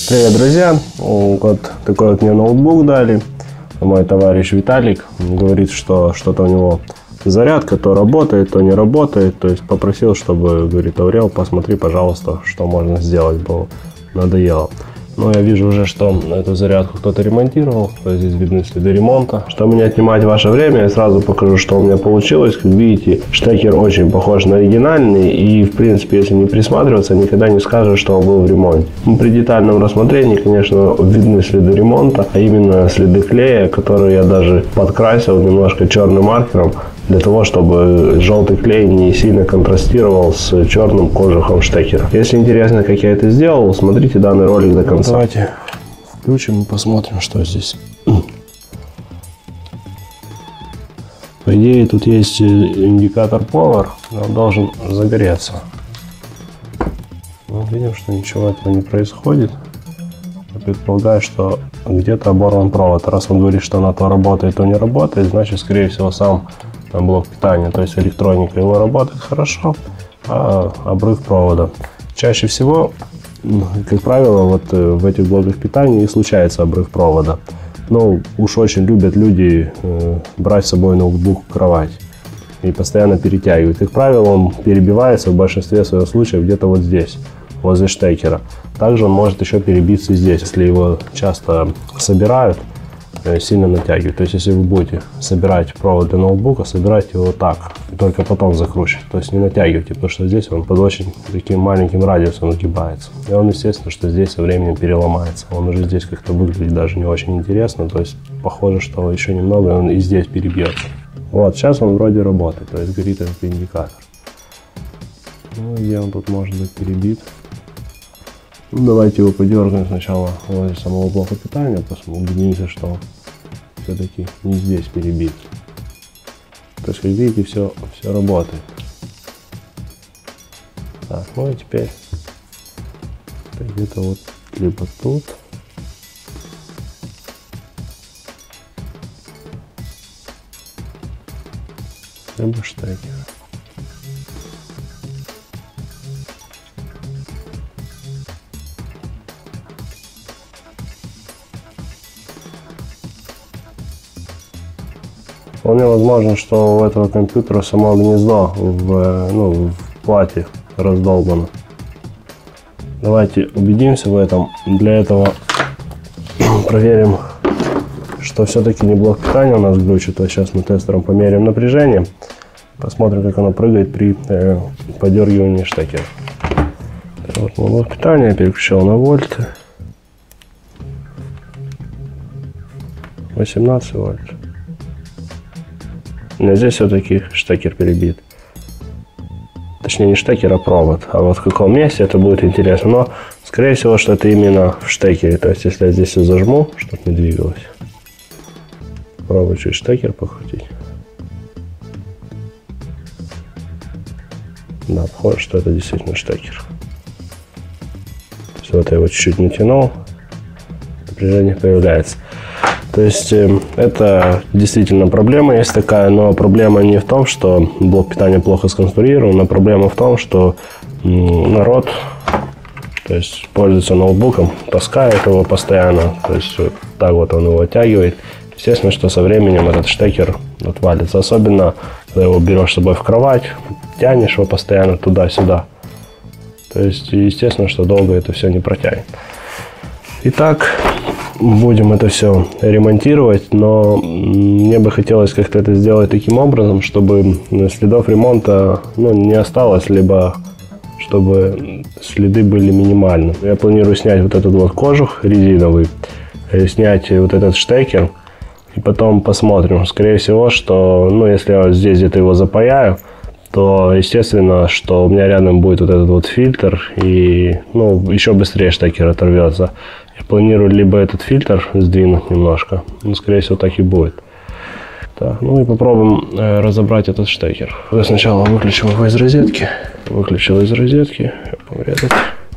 Привет, друзья! Вот такой вот мне ноутбук дали. Мой товарищ Виталик говорит, что что-то у него зарядка то работает, то не работает. То есть попросил, чтобы, говорит, Аурел, посмотри, пожалуйста, что можно сделать, было надоело. Но я вижу уже, что эту зарядку кто-то ремонтировал. То есть здесь видны следы ремонта. Чтобы не отнимать ваше время, я сразу покажу, что у меня получилось. Как видите, штекер очень похож на оригинальный. И, в принципе, если не присматриваться, никогда не скажешь, что он был в ремонте. При детальном рассмотрении, конечно, видны следы ремонта. А именно следы клея, которые я даже подкрасил немножко черным маркером. Для того, чтобы желтый клей не сильно контрастировал с черным кожухом штекера. Если интересно, как я это сделал, смотрите данный ролик до конца. Давайте включим и посмотрим, что здесь. По идее, тут есть индикатор Power, но он должен загореться. Мы видим, что ничего этого не происходит. Я предполагаю, что где-то оборван провод. Раз он говорит, что она то работает, то не работает, значит, скорее всего, сам блок питания, то есть электроника его работает хорошо, а обрыв провода. Чаще всего, как правило, вот в этих блоках питания и случается обрыв провода. Но уж очень любят люди брать с собой ноутбук в кровать и постоянно перетягивать. Как правило, он перебивается в большинстве своих случаев где-то вот здесь, возле штекера. Также он может еще перебиться здесь, если его часто собирают, сильно натягивать. То есть, если вы будете собирать провод для ноутбука, собирайте его так, и только потом закручивать. То есть, не натягивайте, потому что здесь он под очень таким маленьким радиусом нагибается. И он, естественно, что здесь со временем переломается. Он уже здесь как-то выглядит даже не очень интересно. То есть, похоже, что еще немного, и он и здесь перебьется. Вот, сейчас он вроде работает, то есть, горит этот индикатор. Ну, где он тут может быть перебит? Ну, давайте его подергаем сначала возле самого блока питания, посмотрим, убедимся, что все-таки не здесь перебит. То есть, как видите, все работает. Так, ну и теперь где-то вот либо тут, либо штекер. Вполне возможно, что у этого компьютера само гнездо в плате раздолбано. Давайте убедимся в этом. Для этого проверим, что все-таки не блок питания у нас глючит. А сейчас мы тестером померяем напряжение. Посмотрим, как оно прыгает при подергивании штекера. Вот блок питания, я переключил на вольт. 18 вольт. Но здесь все-таки штекер перебит. Точнее, не штекер, а провод. А вот в каком месте, это будет интересно. Но, скорее всего, что это именно в штекере. То есть, если я здесь и зажму, чтобы не двигалось. Попробую чуть штекер покрутить. Да, похоже, что это действительно штекер. То есть, вот я его чуть-чуть натянул. Напряжение появляется. То есть это действительно проблема есть такая, но проблема не в том, что блок питания плохо сконструирован, а проблема в том, что народ, то есть, пользуется ноутбуком, таскает его постоянно, то есть вот так вот он его оттягивает. Естественно, что со временем этот штекер отвалится, особенно когда его берешь с собой в кровать, тянешь его постоянно туда-сюда. То есть, естественно, что долго это все не протянет. Итак, будем это все ремонтировать, но мне бы хотелось как-то это сделать таким образом, чтобы следов ремонта не осталось, либо чтобы следы были минимальны. Я планирую снять вот этот вот кожух резиновый, снять вот этот штекер и потом посмотрим. Скорее всего, что если я здесь где-то его запаяю, то естественно, что у меня рядом будет вот этот вот фильтр и еще быстрее штекер оторвется. Я планирую либо этот фильтр сдвинуть немножко, скорее всего так и будет. Так, ну и попробуем разобрать этот штекер. Сначала выключим его из розетки. Выключил из розетки. Порезать.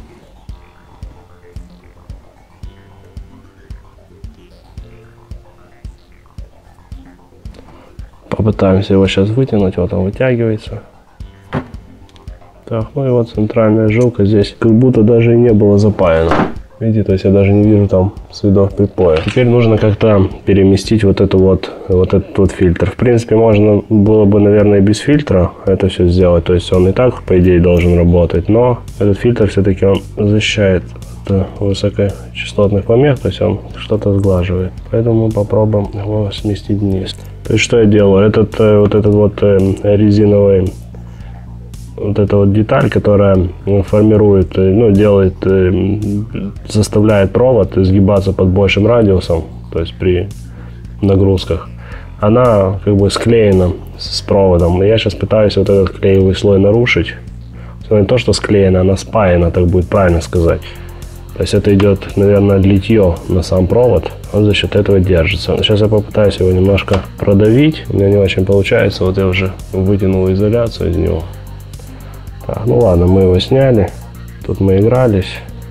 Попытаемся его сейчас вытянуть. Вот он вытягивается. Так, ну и вот центральная жилка здесь как будто даже и не было запаяна. Видите, то есть я даже не вижу там следов припоя. Теперь нужно как-то переместить вот этот вот фильтр. В принципе, можно было бы, наверное, без фильтра это все сделать. То есть он и так, по идее, должен работать. Но этот фильтр все-таки он защищает от высокочастотных помех. То есть он что-то сглаживает. Поэтому попробуем его сместить вниз. То есть что я делаю? Этот резиновый... Вот эта вот деталь, которая формирует, ну, делает, заставляет провод изгибаться под большим радиусом, то есть при нагрузках, она как бы склеена с проводом. И я сейчас пытаюсь вот этот клеевый слой нарушить. Не то, что склеена, она спаяна, так будет правильно сказать. То есть это идет, наверное, литье на сам провод, он за счет этого держится. Сейчас я попытаюсь его немножко продавить, у меня не очень получается, вот я уже вытянул изоляцию из него. Так, ну ладно, мы его сняли. Тут мы игрались.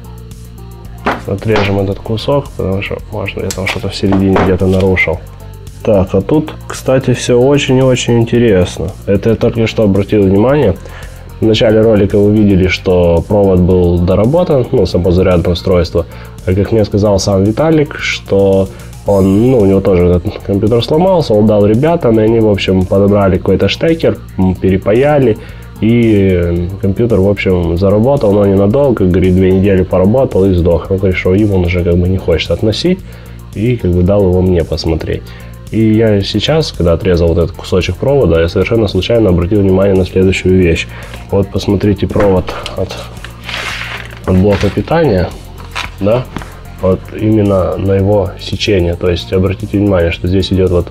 Отрежем этот кусок, потому что, может, я там что-то в середине где-то нарушил. Так, а тут, кстати, все очень и очень интересно. Это я только что обратил внимание. В начале ролика вы видели, что провод был доработан, ну, самозарядное устройство. А как мне сказал сам Виталик, что он, ну, у него тоже этот компьютер сломался, он дал ребятам, и они, в общем, подобрали какой-то штекер, перепаяли. И компьютер, в общем, заработал, но ненадолго, говорит, 2 недели поработал и сдох. Он говорит, что им он уже как бы не хочет относить, и как бы дал его мне посмотреть. И я сейчас, когда отрезал вот этот кусочек провода, я совершенно случайно обратил внимание на следующую вещь. Вот посмотрите провод от блока питания, да, вот именно на его сечение. То есть обратите внимание, что здесь идет вот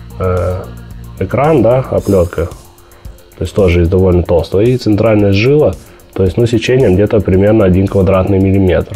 экран, да, оплетка. То есть тоже из довольно толстого. И центральная жила, то есть, ну, сечением где-то примерно 1 квадратный миллиметр.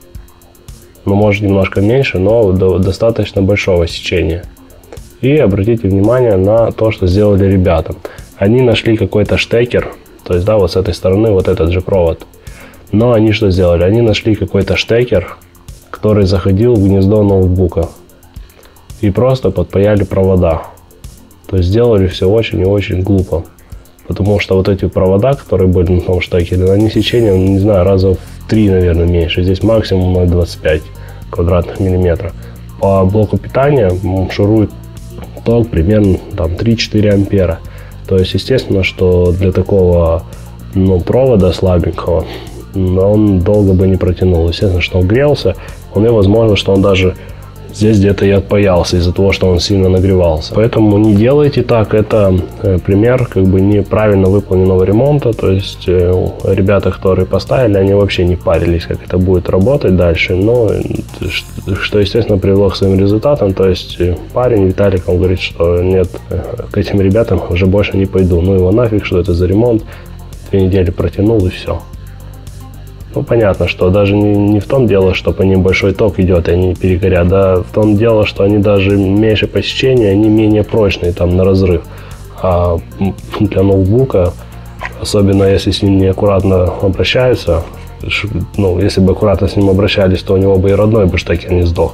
Ну, может, немножко меньше, но достаточно большого сечения. И обратите внимание на то, что сделали ребята. Они нашли какой-то штекер, то есть, да, вот с этой стороны вот этот же провод. Но они что сделали? Они нашли какой-то штекер, который заходил в гнездо ноутбука. И просто подпаяли провода. То есть, сделали все очень и очень глупо. Потому что вот эти провода, которые были на том штекере, они сечением, не знаю, раза в 3, наверное, меньше. Здесь максимум 0,25 квадратных миллиметра. По блоку питания шурует ток примерно там 3-4 ампера. То есть, естественно, что для такого, ну, провода слабенького он долго бы не протянул. Естественно, что он грелся. Вполне возможно, что он даже здесь где-то и отпаялся из-за того, что он сильно нагревался. Поэтому не делайте так. Это пример как бы неправильно выполненного ремонта. То есть ребята, которые поставили, они вообще не парились, как это будет работать дальше. Но что, естественно, привело к своим результатам. То есть парень Виталик, он говорит, что нет, к этим ребятам уже больше не пойду. Ну его нафиг, что это за ремонт. 2 недели протянул и все. Ну, понятно, что даже не в том дело, что по ним большой ток идет, и они перегорят, да, в том дело, что они даже меньше по сечению, они менее прочные там на разрыв. А для ноутбука, особенно если с ним неаккуратно обращаются, ну, если бы аккуратно с ним обращались, то у него бы и родной бы штекер не сдох,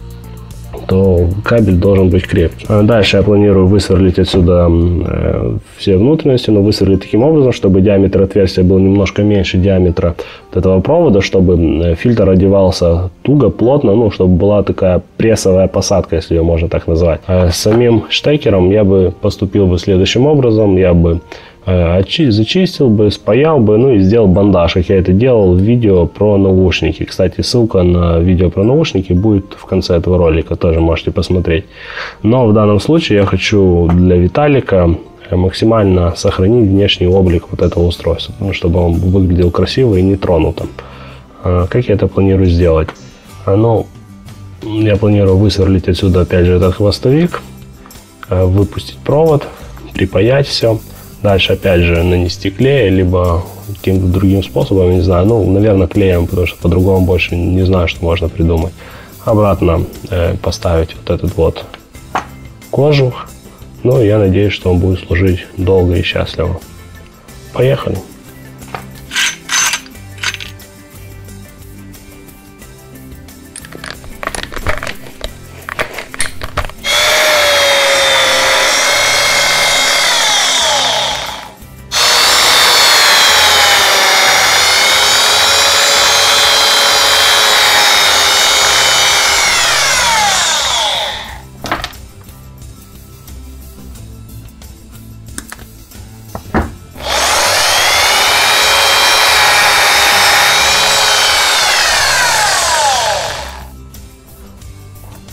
то кабель должен быть крепкий. Дальше я планирую высверлить отсюда все внутренности, но высверлить таким образом, чтобы диаметр отверстия был немножко меньше диаметра этого провода, чтобы фильтр одевался туго, плотно, ну, чтобы была такая прессовая посадка, если ее можно так назвать. А с самим штекером я бы поступил бы следующим образом, я бы зачистил бы, спаял бы, ну и сделал бандаж, как я это делал в видео про наушники. Кстати, ссылка на видео про наушники будет в конце этого ролика, тоже можете посмотреть. Но в данном случае я хочу для Виталика максимально сохранить внешний облик вот этого устройства, чтобы он выглядел красиво и нетронутым. Как я это планирую сделать? Ну, я планирую высверлить отсюда опять же этот хвостовик, выпустить провод, припаять все. Дальше, опять же, нанести клей, либо каким-то другим способом, не знаю, ну, наверное, клеем, потому что по-другому больше не знаю, что можно придумать. Обратно поставить вот этот вот кожух. Ну, и я надеюсь, что он будет служить долго и счастливо. Поехали!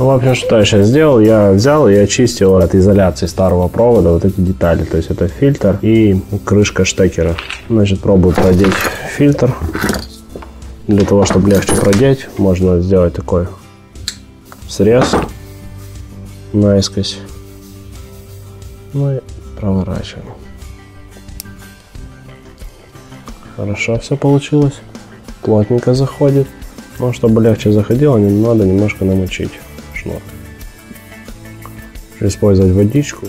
Ну, в общем, что я сейчас сделал? Я взял и очистил от изоляции старого провода вот эти детали. То есть это фильтр и крышка штекера. Значит, пробую продеть фильтр. Для того, чтобы легче продеть, можно сделать такой срез наискось. Ну и проворачиваем. Хорошо все получилось. Плотненько заходит. Но чтобы легче заходило, надо немножко намочить шнур. Использовать водичку.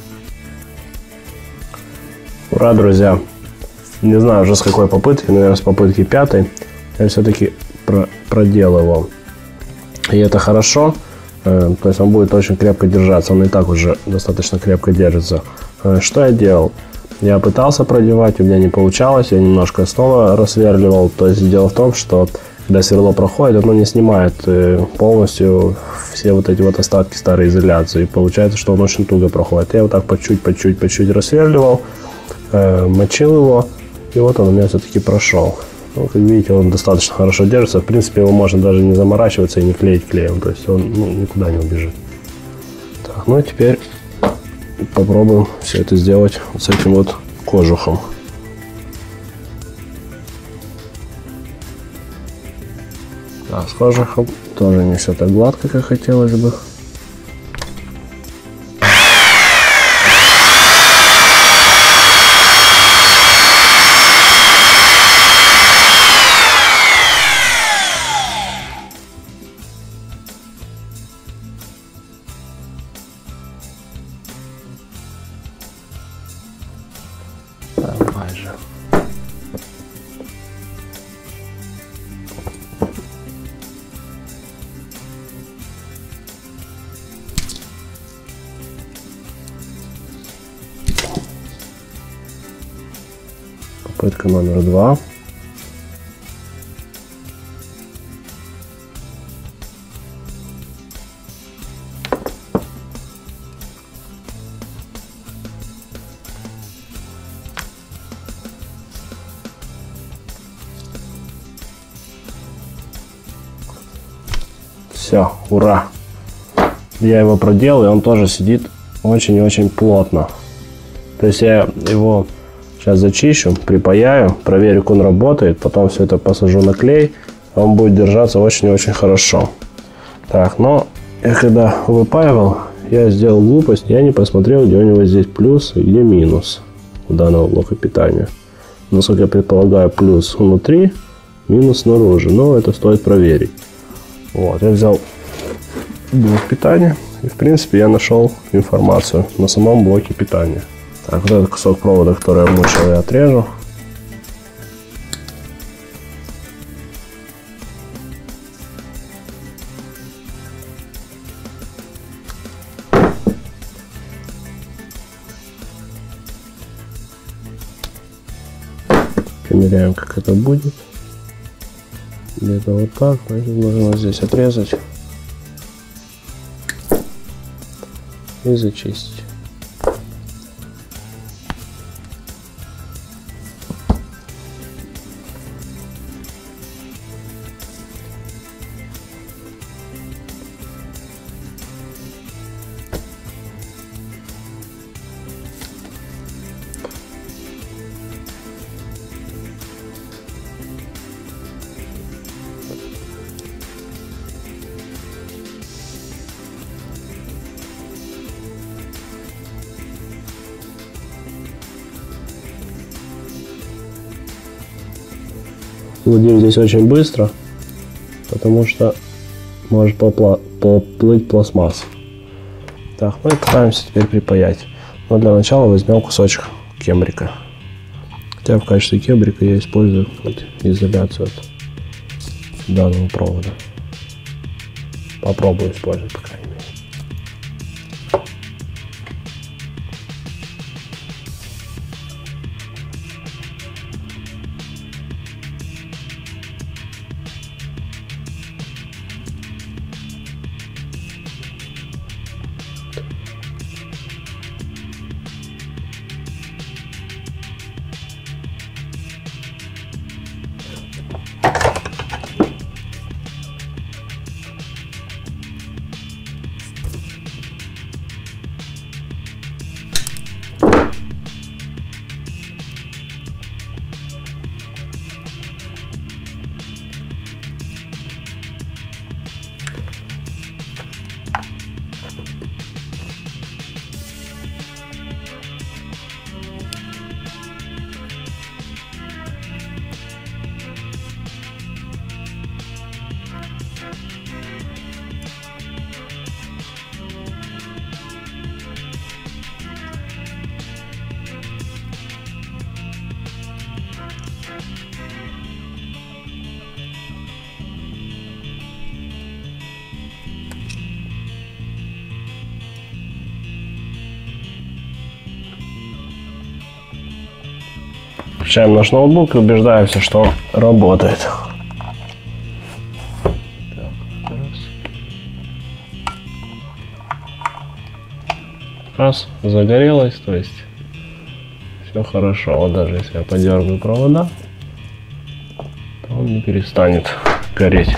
Ура, друзья! Не знаю уже с какой попытки, наверное, с попытки 5-й. Я все-таки продел его. И это хорошо. То есть он будет очень крепко держаться. Он и так уже достаточно крепко держится. Что я делал? Я пытался продевать, у меня не получалось. Я немножко снова рассверливал. То есть дело в том, что когда сверло проходит, оно не снимает полностью все вот эти вот остатки старой изоляции. И получается, что он очень туго проходит. Я вот так по чуть-чуть рассверливал, мочил его. И вот он у меня все-таки прошел. Ну, как видите, он достаточно хорошо держится. В принципе, его можно даже не заморачиваться и не клеить клеем. То есть он никуда не убежит. Так, ну и теперь попробуем все это сделать вот с этим вот кожухом. Да, с кожухом тоже не все так гладко, как хотелось бы. Майже. Попытка номер 2. Все, ура! Я его проделал, и он тоже сидит очень-очень плотно. То есть я его сейчас зачищу, припаяю, проверю, как он работает, потом все это посажу на клей, он будет держаться очень-очень хорошо. Так, но я когда выпаивал, я сделал глупость, я не посмотрел, где у него здесь плюс и где минус у данного блока питания. Насколько я предполагаю, плюс внутри, минус снаружи, но это стоит проверить. Вот, я взял блок питания, и в принципе я нашел информацию на самом блоке питания. Так, вот этот кусок провода, который я мучил, я отрежу. Примеряем, как это будет. Где-то вот так, можно здесь отрезать и зачистить. Лудим здесь очень быстро, потому что может поплыть пластмасса. Так, ну и пытаемся теперь припаять. Но для начала возьмем кусочек кембрика. Хотя в качестве кембрика я использую вот изоляцию от данного провода. Попробую использовать, по крайней мере. Включаем наш ноутбук и убеждаемся, что работает. Раз, загорелось, то есть все хорошо. Вот даже если я подергаю провода, то он не перестанет гореть.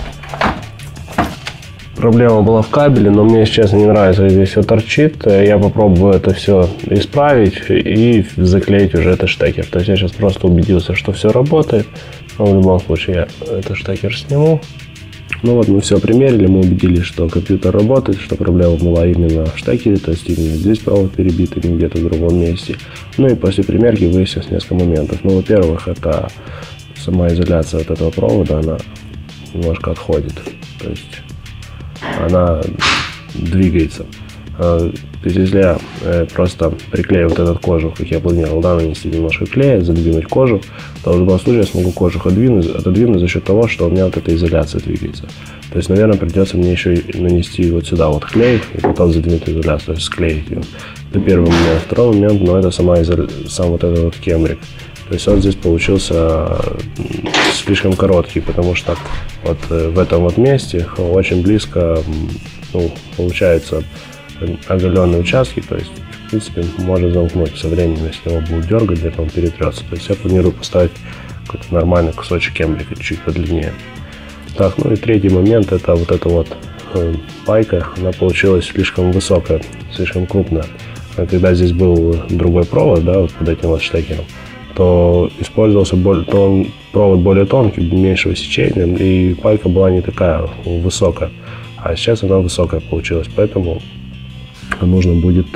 Проблема была в кабеле, но мне, если честно, не нравится, как здесь все торчит. Я попробую это все исправить и заклеить уже этот штекер. То есть я сейчас просто убедился, что все работает. Но в любом случае я этот штекер сниму. Ну вот мы все примерили, мы убедились, что компьютер работает, что проблема была именно в штекере, то есть именно здесь провод перебит, и не где-то в другом месте. Ну и после примерки выяснилось несколько моментов. Ну, во-первых, это сама изоляция от этого провода, она немножко отходит. То есть она двигается. То есть если я просто приклею вот этот кожух, как я планировал, да, нанести немножко клея, задвинуть кожух, то в любом случае я смогу кожух отодвинуть за счет того, что у меня вот эта изоляция двигается. То есть, наверное, придется мне еще и нанести вот сюда вот клей и потом задвинуть изоляцию, то есть склеить ее. Это первый момент. Второй момент, но это сам вот этот вот кембрик. То есть он здесь получился слишком короткий, потому что вот в этом вот месте очень близко, ну, получается оголенные участки, то есть в принципе может замкнуть со временем, если его будут дергать, где-то он перетрется. То есть я планирую поставить какой-то нормальный кусочек кембрика, чуть подлиннее. Так, ну и третий момент, это вот эта вот пайка, она получилась слишком высокая, слишком крупная. А когда здесь был другой провод, да, вот под этим вот штекером, то использовался провод более тонкий, меньшего сечения, и пайка была не такая высокая. А сейчас она высокая получилась, поэтому нужно будет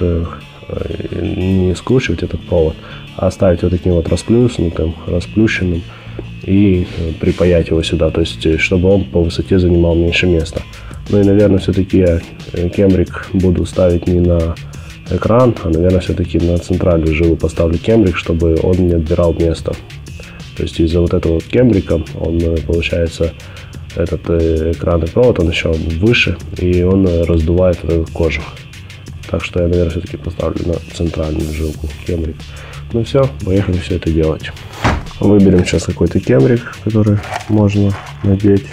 не скручивать этот провод, а оставить вот таким вот расплюснутым, расплющенным и припаять его сюда, то есть чтобы он по высоте занимал меньше места. Ну и, наверное, все-таки я кембрик буду ставить не на экран, а, наверное, все-таки на центральную жилу поставлю кембрик, чтобы он не отбирал место. То есть из-за вот этого вот кембрика он, получается, этот экранный провод, он еще выше, и он раздувает этот кожух. Так что я, наверное, все-таки поставлю на центральную жилку кембрик. Ну все, поехали все это делать. Выберем сейчас какой-то кембрик, который можно надеть.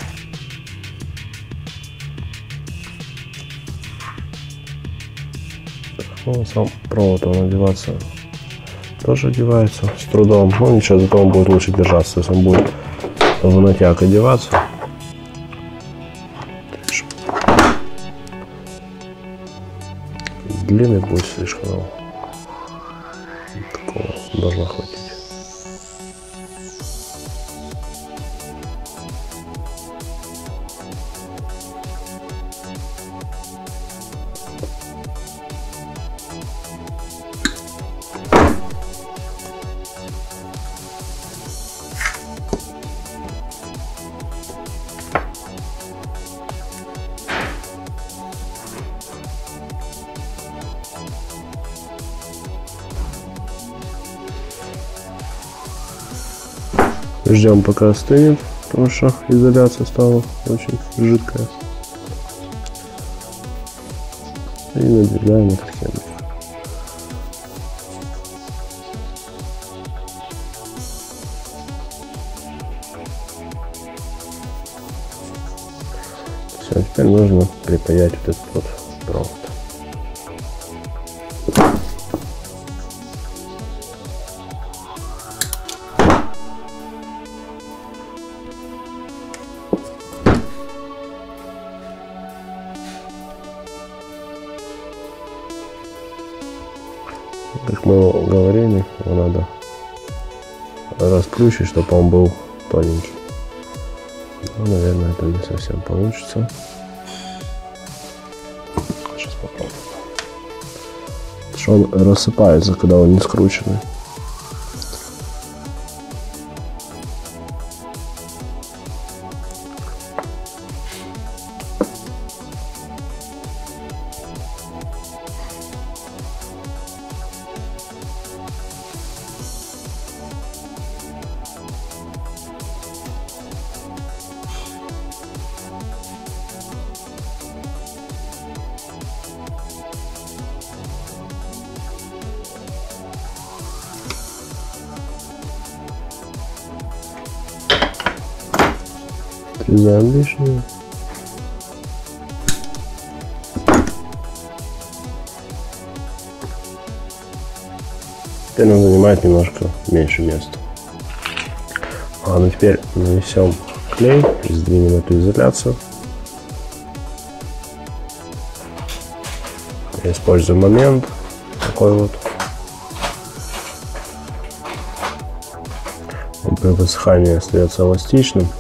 Ну, сам провод он одеваться тоже одевается с трудом. Ну ничего, зато он будет лучше держаться. То есть он будет в натяг одеваться. Длинный будет слишком. Такого должно хватить. Ждем, пока остынет, потому что изоляция стала очень жидкая. И надвигаем этот кембрик. Все, теперь нужно припаять вот этот вот провод. Как мы говорили, его надо расплющить, чтобы он был тоненький. Но, наверное, это не совсем получится. Сейчас попробуем. Потому что он рассыпается, когда он не скрученный. Срезаем лишнее. Теперь он занимает немножко меньше места. Ладно, теперь нанесем клей, сдвинем эту изоляцию. Используем момент такой вот. Он при высыхании остается эластичным.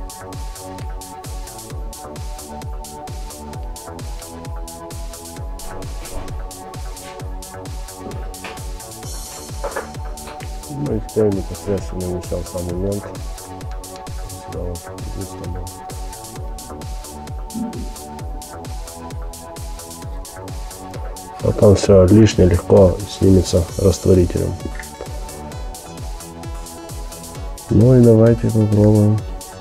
Ну и теперь непосредственно нанесем сам момент. Сюда вот выставим. Потом все лишнее легко снимется растворителем. Ну и давайте попробуем.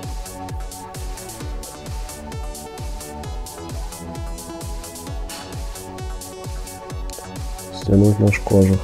Стянуть наш кожух.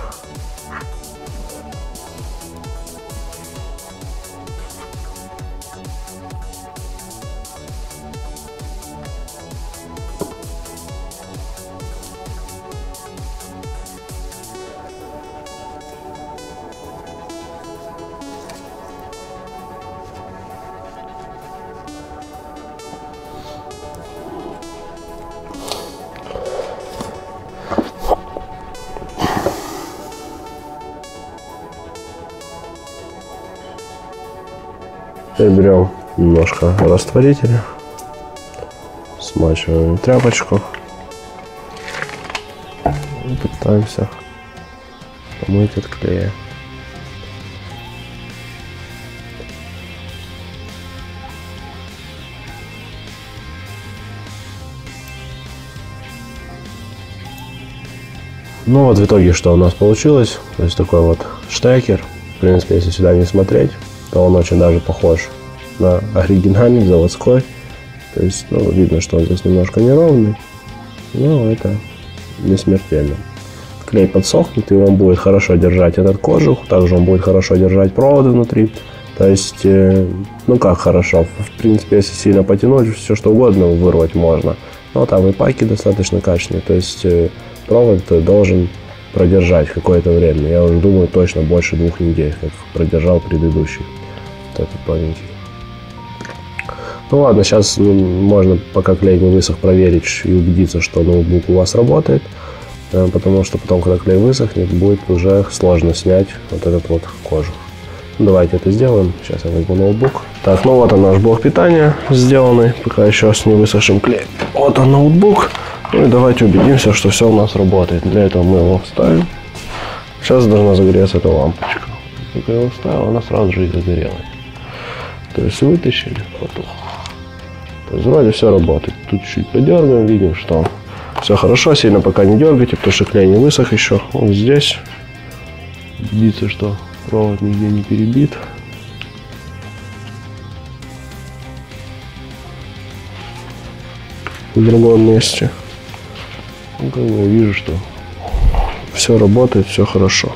Теперь берем немножко растворителя, смачиваем тряпочку и пытаемся помыть от клея. Ну вот в итоге что у нас получилось, то есть такой вот штекер. В принципе, если сюда не смотреть, то он очень даже похож на оригинальный, заводской. То есть, ну, видно, что он здесь немножко неровный, но это не смертельно. Клей подсохнет, и он будет хорошо держать этот кожух, также он будет хорошо держать проводы внутри. То есть, ну как хорошо, в принципе, если сильно потянуть, все что угодно вырвать можно. Но там и паки достаточно качественные, то есть провод должен продержать какое-то время. Я уже думаю, точно больше 2 недель, как продержал предыдущий. Вот этот тоненький. Ну ладно, сейчас можно, пока клей не высох, проверить и убедиться, что ноутбук у вас работает. Потому что потом, когда клей высохнет, будет уже сложно снять вот этот вот кожух. Давайте это сделаем. Сейчас я возьму ноутбук. Так, ну вот он наш блок питания сделанный, пока еще с не высохшим клеем. Вот он ноутбук. Ну и давайте убедимся, что все у нас работает. Для этого мы его вставим. Сейчас должна загореться эта лампочка. Только я его вставил, она сразу же и загорелась. То есть вытащили, потух. То есть вроде все работает. Тут чуть подергаем, видим, что все хорошо. Сильно пока не дергайте, потому что клей не высох еще. Вот здесь. Убедиться, что провод нигде не перебит. В другом месте. Ну, как бы я вижу, что все работает, все хорошо.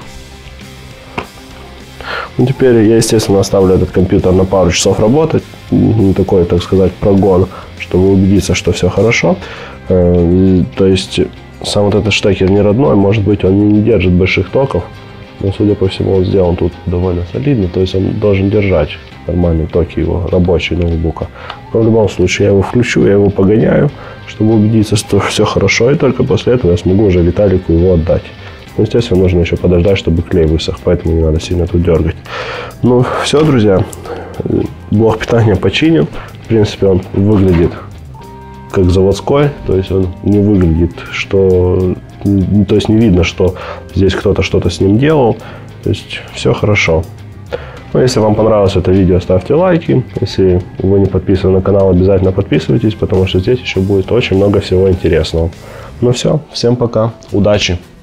Ну, теперь я, естественно, оставлю этот компьютер на пару часов работать. Такой, так сказать, прогон, чтобы убедиться, что все хорошо. То есть сам вот этот штекер не родной, может быть, он не держит больших токов. Но, судя по всему, он сделан тут довольно солидно. То есть он должен держать нормальные токи его рабочего ноутбука. Но в любом случае я его включу, я его погоняю, чтобы убедиться, что все хорошо. И только после этого я смогу уже Виталику его отдать. Но, естественно, нужно еще подождать, чтобы клей высох, поэтому не надо сильно тут дергать. Ну, все, друзья. Блок питания починен. В принципе, он выглядит как заводской. То есть он не выглядит, что... То есть не видно, что здесь кто-то что-то с ним делал. То есть все хорошо. Ну, если вам понравилось это видео, ставьте лайки. Если вы не подписаны на канал, обязательно подписывайтесь, потому что здесь еще будет очень много всего интересного. Ну все, всем пока, удачи!